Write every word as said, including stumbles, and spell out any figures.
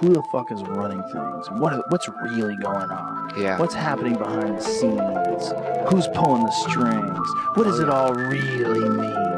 who the fuck is running things? What what's really going on? Yeah. What's happening behind the scenes? Who's pulling the strings? What does it all really mean?